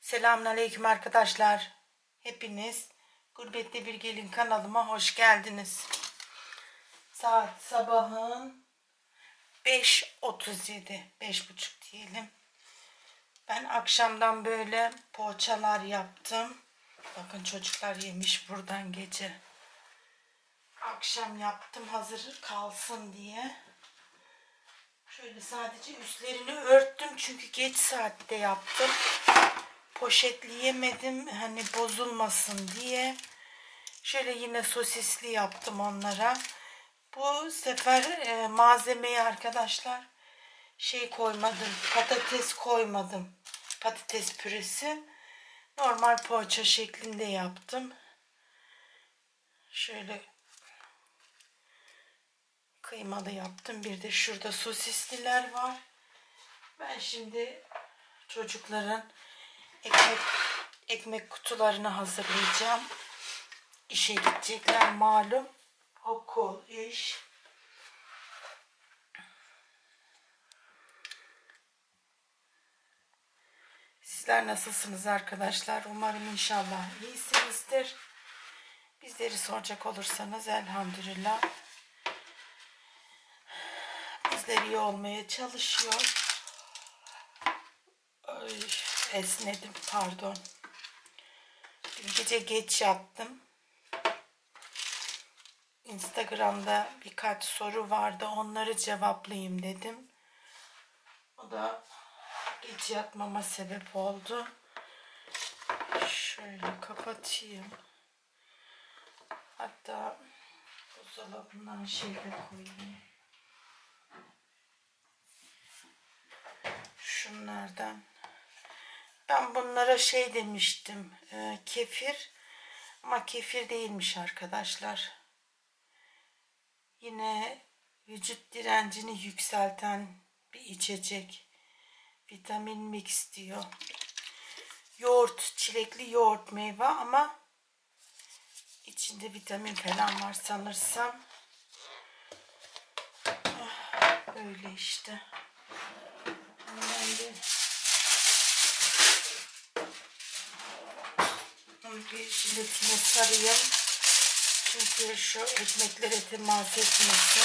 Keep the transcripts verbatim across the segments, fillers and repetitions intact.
Selamünaleyküm arkadaşlar. Hepiniz Gurbette Bir Gelin kanalıma hoş geldiniz. Saat sabahın beş otuz yedi, beş buçuk diyelim. Ben akşamdan böyle poğaçalar yaptım. Bakın çocuklar yemiş buradan gece. Akşam yaptım hazır kalsın diye. Şöyle sadece üstlerini örttüm çünkü geç saatte yaptım. Poşetleyemedim hani bozulmasın diye. Şöyle yine sosisli yaptım onlara. Bu sefer e, malzemeyi arkadaşlar şey koymadım. Patates koymadım. Patates püresi. Normal poğaça şeklinde yaptım. Şöyle kıymalı yaptım. Bir de şurada sosisliler var. Ben şimdi çocukların ekmek ekmek kutularını hazırlayacağım. İşe gidecekler malum. Okul, iş. Sizler nasılsınız arkadaşlar? Umarım inşallah iyisinizdir. Bizleri soracak olursanız elhamdülillah. Bizler iyi olmaya çalışıyor. Ay, esnedim pardon. Dün gece geç yattım. Instagram'da birkaç soru vardı. Onları cevaplayayım dedim. O da geç yatmama sebep oldu. Şöyle kapatayım. Hatta buzdolabından şey de koyayım. Şunlardan. Ben bunlara şey demiştim. E, kefir. Ama kefir değilmiş arkadaşlar. Yine vücut direncini yükselten bir içecek. Vitamin mix diyor. Yoğurt, çilekli yoğurt meyve ama içinde vitamin falan var sanırsam. Böyle işte. Ben de bir jiletine sarayım. Çünkü şu ekmeklere temas etmesin.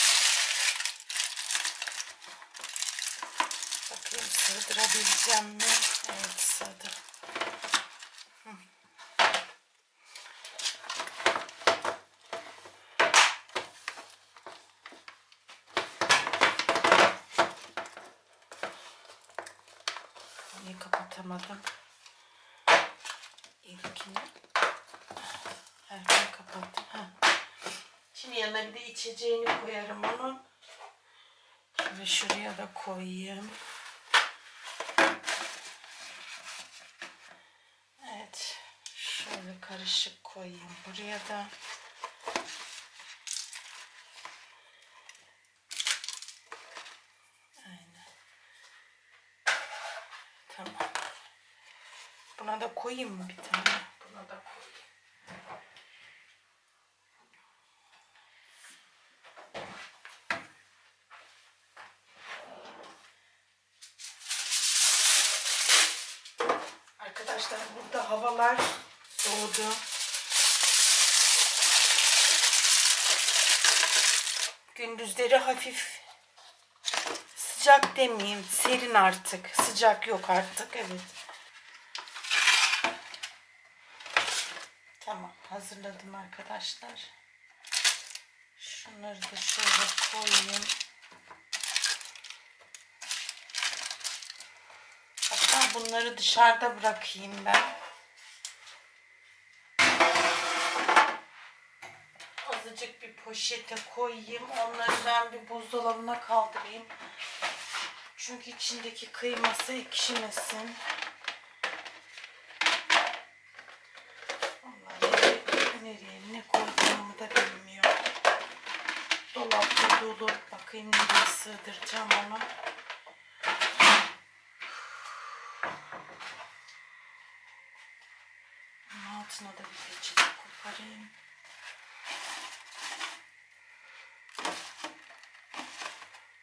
Bakayım sığdırabileceğim mi? Evet, sığdır. Niye kapatamadım? İlkini. Erken kapattım. Heh. Şimdi yanına bir de içeceğini koyarım onun. Şimdi şuraya da koyayım. Evet. Şöyle karışık koyayım. Buraya da. Aynen. Tamam. Buna da koyayım mı bir tane? Buna da koyayım. Arkadaşlar burada havalar soğudu. Gündüzleri hafif sıcak demeyeyim, serin artık. Sıcak yok artık, evet. Tamam, hazırladım arkadaşlar. Şunları da şöyle koyayım. Hatta bunları dışarıda bırakayım ben. Azıcık bir poşete koyayım. Onları ben bir buzdolabına kaldırayım. Çünkü içindeki kıyması ekşimesin. Onları nereye ne koyduğumu da bilmiyorum. Dolapta dolu. Bakayım nereye sığdıracağım onu. Bunun altına da bir peçete koparayım.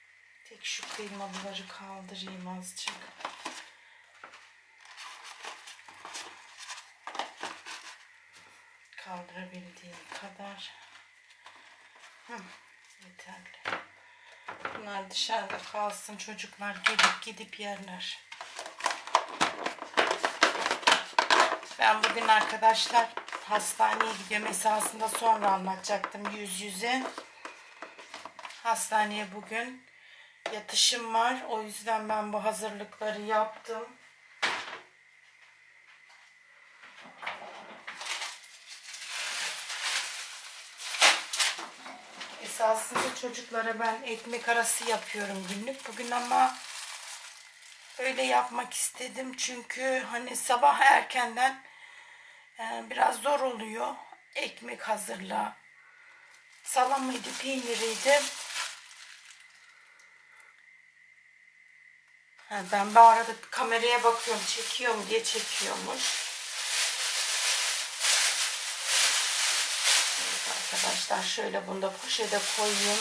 Tek şu kıymalıları kaldırayım azıcık. kaldırabildiğim kadar. Hı, yeterli. Bunlar dışarıda kalsın. Çocuklar gelip gidip yerler. Ben bugün arkadaşlar hastaneye gidiyorum. Esasında sonra anlatacaktım yüz yüze. Hastaneye bugün yatışım var. O yüzden ben bu hazırlıkları yaptım. Esasında çocuklara ben ekmek arası yapıyorum günlük. Bugün ama öyle yapmak istedim. Çünkü hani sabah erkenden e, biraz zor oluyor. Ekmek hazırla. Salamıydı, peyniriydi. Ha, ben bu arada kameraya bakıyorum. Çekiyor mu diye çekiyormuş. Evet arkadaşlar şöyle bunu da poşete koyayım.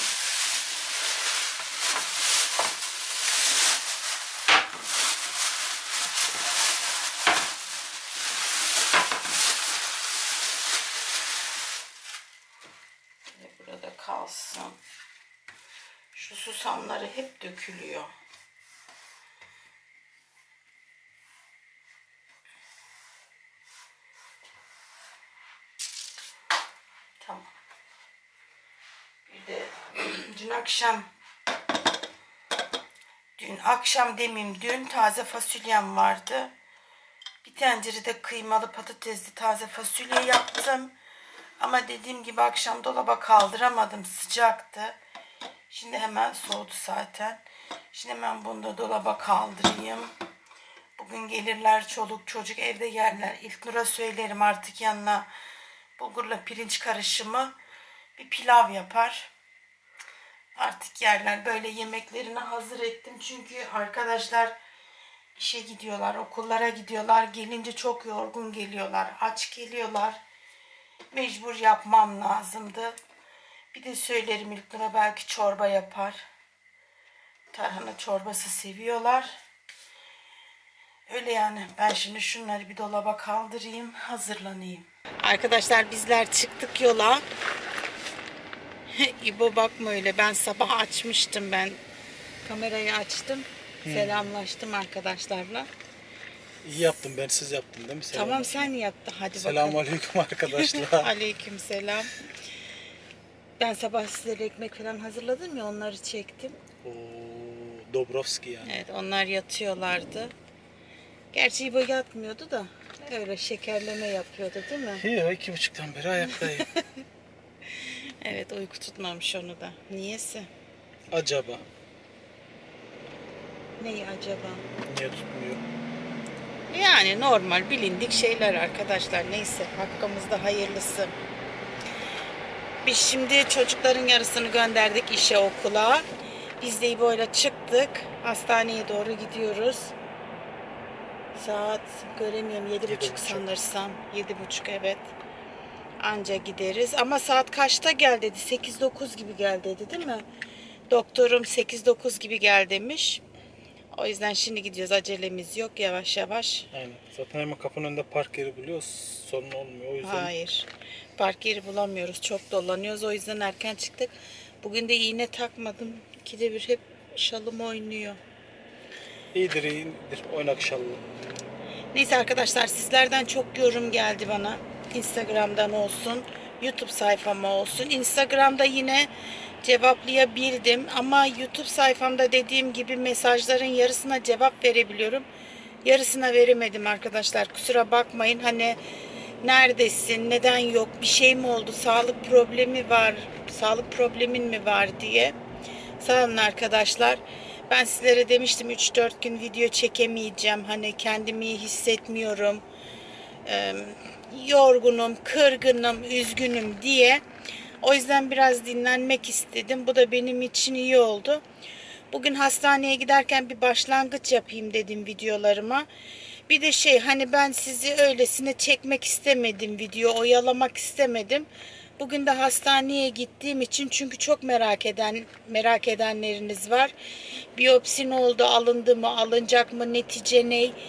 Burada kalsın. Şu susamları hep dökülüyor. Tamam. Bir de dün akşam dün akşam demeyeyim dün taze fasulyem vardı. Bir tencerede kıymalı patatesli taze fasulye yaptım. Ama dediğim gibi akşam dolaba kaldıramadım. Sıcaktı. Şimdi hemen soğudu zaten. Şimdi hemen bunu da dolaba kaldırayım. Bugün gelirler çoluk çocuk evde yerler. İlknur'a söylerim artık yanına bulgurla pirinç karışımı bir pilav yapar. Artık yerler. Böyle yemeklerini hazır ettim. Çünkü arkadaşlar işe gidiyorlar, okullara gidiyorlar. Gelince çok yorgun geliyorlar. Aç geliyorlar. Mecbur yapmam lazımdı. Bir de söylerim İlknur'a belki çorba yapar. Tarhana çorbası seviyorlar. Öyle yani. Ben şimdi şunları bir dolaba kaldırayım. Hazırlanayım. Arkadaşlar bizler çıktık yola. İbo bakma öyle. Ben sabah açmıştım ben. Kamerayı açtım. Hmm. Selamlaştım arkadaşlarla. İyi yaptım, ben siz yaptım değil mi? Selam tamam sen yaptın. Hadi Selamun bakalım. aleyküm arkadaşlar. Aleyküm selam. Ben sabah sizlere ekmek falan hazırladım ya, onları çektim. Oo, Dobrovski yani. Evet, onlar yatıyorlardı. Gerçi İbo yatmıyordu da öyle şekerleme yapıyordu değil mi? Yok, iki buçuktan beri ayaktayım. Evet, uyku tutmamış onu da. Niyesi? Acaba? Neyi acaba? Niye tutmuyor? Yani normal bilindik şeyler arkadaşlar. Neyse, hakkımızda hayırlısı. Biz şimdi çocukların yarısını gönderdik işe, okula. Biz de İbo'yla çıktık. Hastaneye doğru gidiyoruz. Saat göremiyorum, yedi buçuk sanırsam. Yedi buçuk evet. Anca gideriz. Ama saat kaçta gel dedi? Sekiz dokuz gibi gel dedi değil mi? Doktorum sekiz dokuz gibi gel demiş. O yüzden şimdi gidiyoruz. Acelemiz yok. Yavaş yavaş. Aynen. Zaten hemen kapının önünde park yeri buluyoruz. Sorun olmuyor. O yüzden... Hayır. Park yeri bulamıyoruz. Çok dolanıyoruz. O yüzden erken çıktık. Bugün de iğne takmadım. İkide bir hep şalım oynuyor. İyidir iyidir. Oynak şallı. Neyse arkadaşlar, sizlerden çok yorum geldi bana. Instagram'dan olsun, YouTube sayfama olsun. Instagram'da yine cevaplayabildim ama YouTube sayfamda dediğim gibi mesajların yarısına cevap verebiliyorum. Yarısına veremedim arkadaşlar. Kusura bakmayın. Hani neredesin, neden yok, bir şey mi oldu, sağlık problemi var, sağlık problemin mi var diye. Sağ olun arkadaşlar. Ben sizlere demiştim üç dört gün video çekemeyeceğim. Hani kendimi iyi hissetmiyorum. Ee, yorgunum, kırgınım, üzgünüm diye. O yüzden biraz dinlenmek istedim. Bu da benim için iyi oldu. Bugün hastaneye giderken bir başlangıç yapayım dedim videolarıma. Bir de şey, hani ben sizi öylesine çekmek istemedim, video oyalamak istemedim. Bugün de hastaneye gittiğim için, çünkü çok merak eden merak edenleriniz var. Biyopsi ne oldu, alındı mı, alınacak mı, netice ne?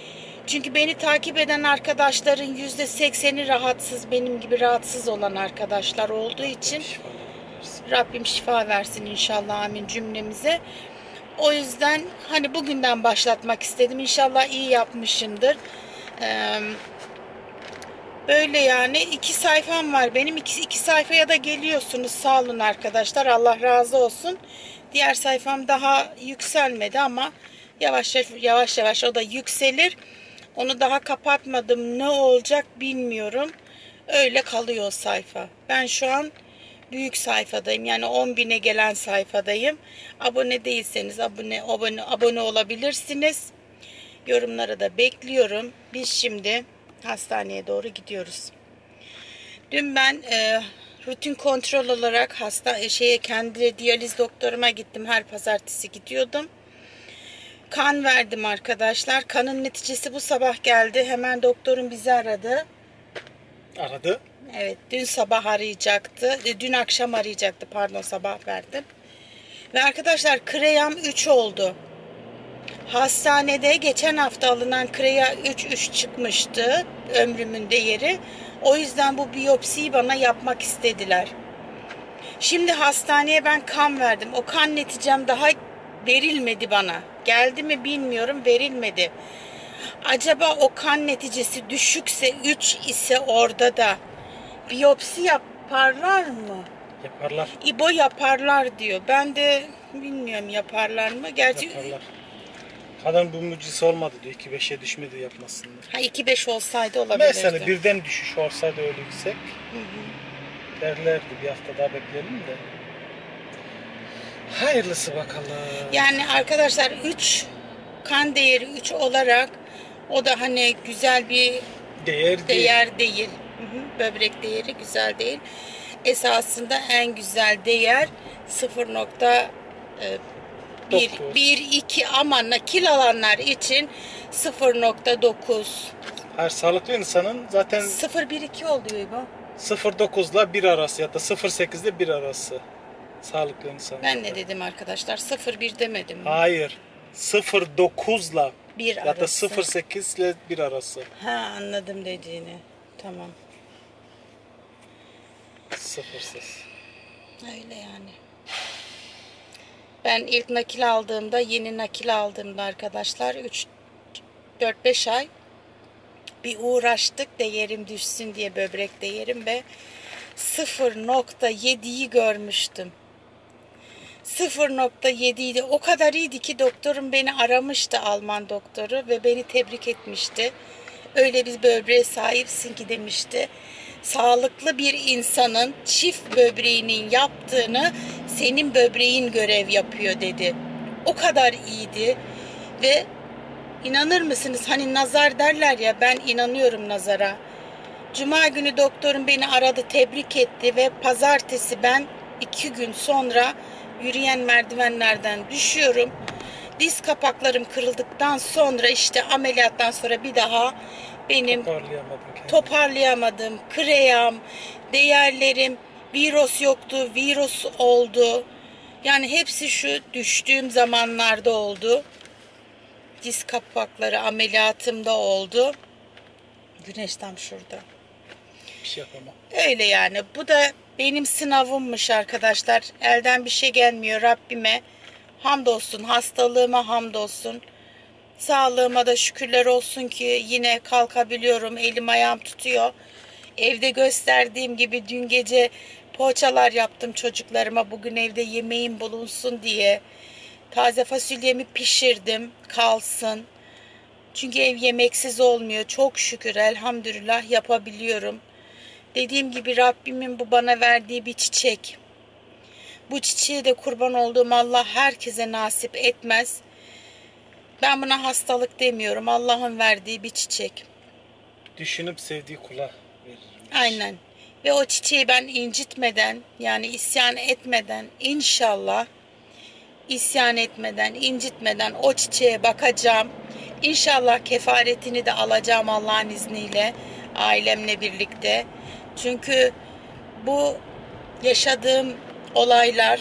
Çünkü beni takip eden arkadaşların yüzde sekseni rahatsız, benim gibi rahatsız olan arkadaşlar olduğu için Rabbim şifa versin inşallah, amin cümlemize. O yüzden hani bugünden başlatmak istedim. İnşallah iyi yapmışımdır. Ee, böyle yani iki sayfam var benim. İki, iki sayfaya da geliyorsunuz. Sağ olun arkadaşlar. Allah razı olsun. Diğer sayfam daha yükselmedi ama yavaş yavaş yavaş o da yükselir. Onu daha kapatmadım. Ne olacak bilmiyorum. Öyle kalıyor o sayfa. Ben şu an büyük sayfadayım. Yani on bine gelen sayfadayım. Abone değilseniz abone, abone, abone olabilirsiniz. Yorumları da bekliyorum. Biz şimdi hastaneye doğru gidiyoruz. Dün ben e, rutin kontrol olarak hasta şeye kendi diyaliz doktoruma gittim. Her pazartesi gidiyordum. Kan verdim arkadaşlar. Kanın neticesi bu sabah geldi. Hemen doktorum bizi aradı. Aradı. Evet, dün sabah arayacaktı. Dün akşam arayacaktı, pardon, sabah verdim. Ve arkadaşlar kreyam üç oldu. Hastanede geçen hafta alınan kreya üç üç çıkmıştı, ömrümün değeri. O yüzden bu biyopsiyi bana yapmak istediler. Şimdi hastaneye ben kan verdim. O kan neticem daha verilmedi bana. Geldi mi bilmiyorum, verilmedi. Acaba o kan neticesi düşükse, üç ise orada da biyopsi yaparlar mı? Yaparlar. İbo yaparlar diyor. Ben de bilmiyorum yaparlar mı? Gerçi Yaparlar. Kadın bu mucize olmadı diyor. iki beşe düşmedi yapmasınlar. ha iki beş olsaydı olabilirdi. Mesela birden düşüş olsaydı öyle yüksek. Hı hı. Derlerdi bir hafta daha bekleyelim de. Hayırlısı bakalım. Yani arkadaşlar üç kan değeri üç olarak o da hani güzel bir değer, değer değil. değil. Hı hı. Böbrek değeri güzel değil. Esasında en güzel değer sıfır nokta bir iki ama nakil alanlar için sıfır nokta dokuz. Her sağlıklı insanın zaten sıfır bir iki oluyor İbo. sıfır dokuz ile bir arası ya da sıfır sekiz ile bir arası. Sağlıklı insan. Ben ne dedim arkadaşlar? sıfır bir demedim mi? Hayır. sıfır dokuz ile bir ya da sıfır sekiz ile bir arası. Ha, anladım dediğini. Tamam. Sıfırsız. Öyle yani. Ben ilk nakil aldığımda, yeni nakil aldığımda arkadaşlar üç dört beş ay bir uğraştık değerim düşsün diye, böbrek değerim, ve sıfır nokta yediyi görmüştüm. sıfır nokta yediydi. O kadar iyiydi ki doktorum beni aramıştı, Alman doktoru, ve beni tebrik etmişti. Öyle bir böbreğe sahipsin ki demişti. Sağlıklı bir insanın çift böbreğinin yaptığını senin böbreğin görev yapıyor dedi. O kadar iyiydi ve inanır mısınız, hani nazar derler ya, ben inanıyorum nazara. Cuma günü doktorum beni aradı, tebrik etti ve pazartesi ben iki gün sonra yürüyen merdivenlerden düşüyorum. Diz kapaklarım kırıldıktan sonra, işte ameliyattan sonra bir daha benim toparlayamadım. Kreyam, değerlerim, virüs yoktu, virüs oldu. Yani hepsi şu düştüğüm zamanlarda oldu. Diz kapakları ameliyatımda oldu. Güneş tam şurada. Bir şey yapamam. Öyle yani. Bu da benim sınavımmış arkadaşlar. Elden bir şey gelmiyor. Rabbime hamdolsun. Hastalığıma hamdolsun. Sağlığıma da şükürler olsun ki yine kalkabiliyorum. Elim ayağım tutuyor. Evde gösterdiğim gibi dün gece poğaçalar yaptım çocuklarıma. Bugün evde yemeğim bulunsun diye. Taze fasulyemi pişirdim. Kalsın. Çünkü ev yemeksiz olmuyor. Çok şükür, elhamdülillah yapabiliyorum. Dediğim gibi Rabbimin bu bana verdiği bir çiçek. Bu çiçeği de kurban olduğum Allah herkese nasip etmez. Ben buna hastalık demiyorum. Allah'ın verdiği bir çiçek. Düşünüp sevdiği kula verir. Aynen. Ve o çiçeği ben incitmeden, yani isyan etmeden, inşallah isyan etmeden, incitmeden o çiçeğe bakacağım. İnşallah kefaretini de alacağım Allah'ın izniyle, ailemle birlikte. Çünkü bu yaşadığım olaylar,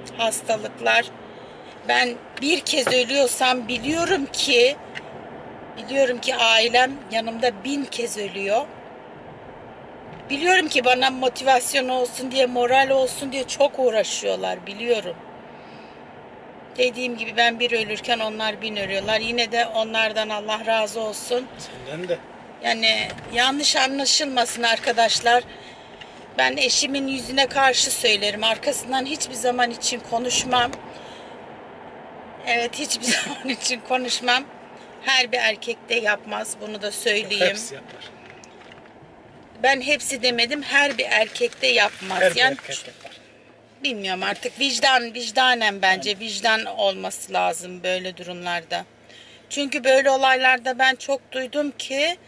hastalıklar, ben bir kez ölüyorsam biliyorum ki Biliyorum ki ailem yanımda bin kez ölüyor. Biliyorum ki bana motivasyon olsun diye, moral olsun diye çok uğraşıyorlar, biliyorum. Dediğim gibi ben bir ölürken onlar bin ölüyorlar. Yine de onlardan Allah razı olsun. Senden de. Yani yanlış anlaşılmasın arkadaşlar. Ben eşimin yüzüne karşı söylerim. Arkasından hiçbir zaman için konuşmam. Evet, hiçbir zaman için konuşmam. Her bir erkek de yapmaz. Bunu da söyleyeyim. Hepsi yapar. Ben hepsi demedim. Her bir erkek de yapmaz. Her bir yani erkek yapar. bilmiyorum artık, vicdan vicdanen bence vicdan olması lazım böyle durumlarda. Çünkü böyle olaylarda ben çok duydum ki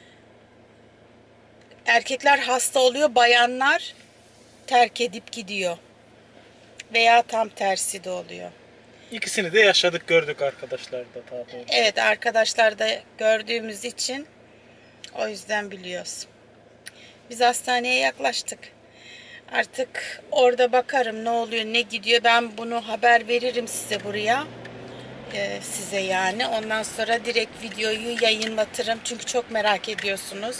erkekler hasta oluyor, bayanlar terk edip gidiyor. Veya tam tersi de oluyor. İkisini de yaşadık, gördük arkadaşlar da daha doğrusu. Evet, arkadaşlar da gördüğümüz için o yüzden biliyoruz. Biz hastaneye yaklaştık. Artık orada bakarım ne oluyor, ne gidiyor. Ben bunu haber veririm size buraya. Ee, size yani. Ondan sonra direkt videoyu yayınlatırım. Çünkü çok merak ediyorsunuz.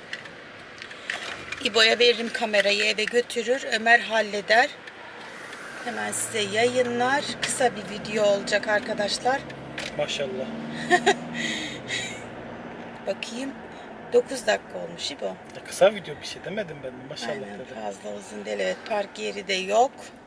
İbo'ya veririm kamerayı, eve götürür. Ömer halleder. Hemen size yayınlar. Kısa bir video olacak arkadaşlar. Maşallah. Bakayım. dokuz dakika olmuş İbo. Ya kısa video, bir şey demedim ben de. Maşallah Aynen, dedim. fazla uzun değil. Evet, park yeri de yok.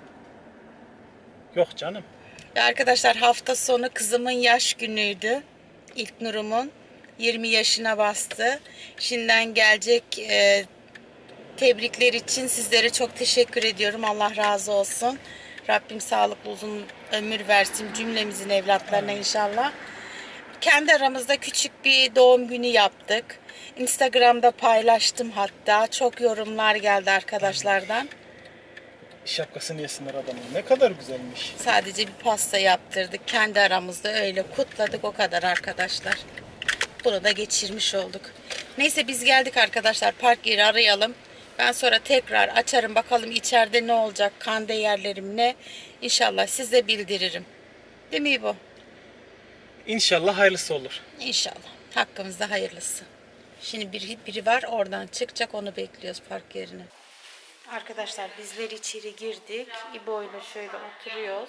Yok canım. Ve arkadaşlar hafta sonu kızımın yaş günüydü. İlk Nur'umun yirmi yaşına bastı. Şimdiden gelecek e, tebrikler için sizlere çok teşekkür ediyorum. Allah razı olsun. Rabbim sağlıklı uzun ömür versin cümlemizin evlatlarına inşallah. Kendi aramızda küçük bir doğum günü yaptık. Instagram'da paylaştım hatta. Çok yorumlar geldi arkadaşlardan. Şapkasını yesinler adamın. Ne kadar güzelmiş. Sadece bir pasta yaptırdık. Kendi aramızda öyle kutladık, o kadar arkadaşlar. Bunu da geçirmiş olduk. Neyse biz geldik arkadaşlar. Park yeri arayalım. Ben sonra tekrar açarım, bakalım içeride ne olacak, kan değerlerim ne. İnşallah size bildiririm. Değil mi İbo? İnşallah hayırlısı olur. İnşallah. Hakkımızda hayırlısı. Şimdi biri, biri var oradan çıkacak, onu bekliyoruz park yerine. Arkadaşlar bizler içeri girdik. İbo ile şöyle oturuyoruz.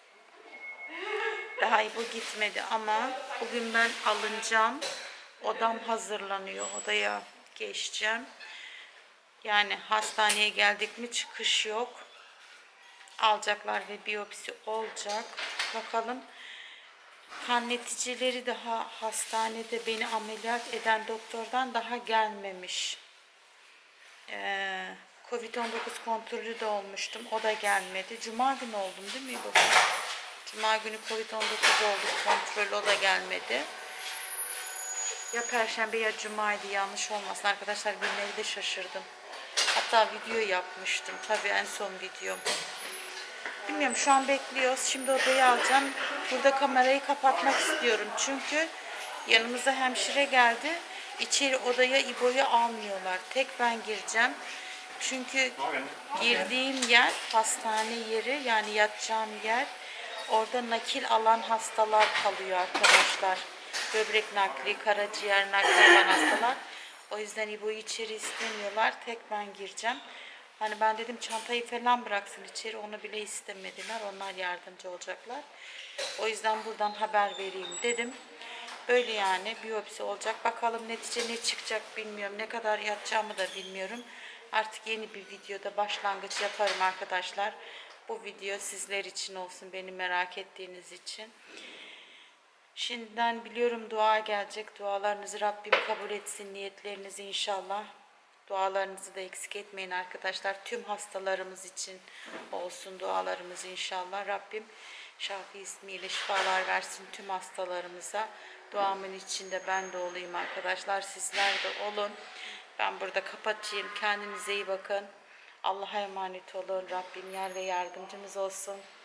Daha İbo gitmedi ama bugün ben alınacağım. Odam hazırlanıyor. Odaya geçeceğim. Yani hastaneye geldik mi çıkış yok. Alacaklar ve biyopsi olacak. Bakalım. Kan neticeleri daha hastanede beni ameliyat eden doktordan daha gelmemiş. Ee, Covid on dokuz kontrolü de olmuştum. O da gelmedi. Cuma günü oldum değil mi bu? Cuma günü Covid on dokuz olduk. Kontrolü, o da gelmedi. Ya Perşembe ya Cuma'ydı, yanlış olmasın. Arkadaşlar günleri de şaşırdım. Hatta video yapmıştım. Tabii en son videom. Bilmiyorum, şu an bekliyoruz. Şimdi odayı alacağım. Burada kamerayı kapatmak istiyorum. Çünkü yanımıza hemşire geldi. İçeri odaya İbo'yu almıyorlar. Tek ben gireceğim. Çünkü girdiğim yer hastane yeri, yani yatacağım yer. Orada nakil alan hastalar kalıyor arkadaşlar. Böbrek nakli, karaciğer nakli olan hastalar. O yüzden İbo'yu içeri istemiyorlar. Tek ben gireceğim. Hani ben dedim çantayı falan bıraksın içeri, onu bile istemediler. Onlar yardımcı olacaklar. O yüzden buradan haber vereyim dedim. Böyle yani, biyopsi olacak. Bakalım netice ne çıkacak bilmiyorum. Ne kadar yatacağımı da bilmiyorum. Artık yeni bir videoda başlangıç yaparım arkadaşlar. Bu video sizler için olsun, beni merak ettiğiniz için. Şimdiden biliyorum dua gelecek. Dualarınızı Rabbim kabul etsin, niyetlerinizi inşallah. Dualarınızı da eksik etmeyin arkadaşlar. Tüm hastalarımız için olsun dualarımız inşallah. Rabbim Şafi ismiyle şifalar versin tüm hastalarımıza. Duamın içinde ben de olayım arkadaşlar. Sizler de olun. Ben burada kapatayım. Kendinize iyi bakın. Allah'a emanet olun. Rabbim yar ve yardımcımız olsun.